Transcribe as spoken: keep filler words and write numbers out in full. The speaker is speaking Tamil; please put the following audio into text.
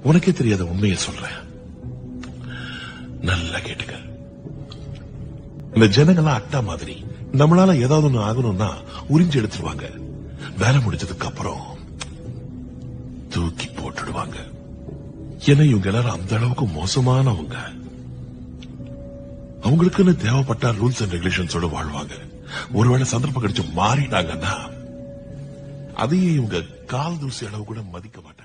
உனக்கே தெரியாத உண்மையை சொல்றேன், நல்லா கேட்டுக்க. இந்த ஜனங்கள்லாம் அட்டா மாதிரி நம்மளால ஏதாவது ஒண்ணு ஆகணும்னா உறிஞ்சு எடுத்துருவாங்க. வேலை முடிஞ்சதுக்கு அப்புறம் தூக்கி போட்டுடுவாங்க. ஏன்னா இவங்க எல்லாரும் அந்த அளவுக்கு மோசமானவங்க. அவங்களுக்குன்னு தேவைப்பட்ட ரூல்ஸ் அண்ட் ரெகுலேஷன்ஸோட வாழ்வாங்க. ஒருவேளை சந்தர்ப்பம் கிடைச்சு மாறிட்டாங்கன்னா அதையே இவங்க கால் தூசி அளவு கூட மதிக்க மாட்டாங்க.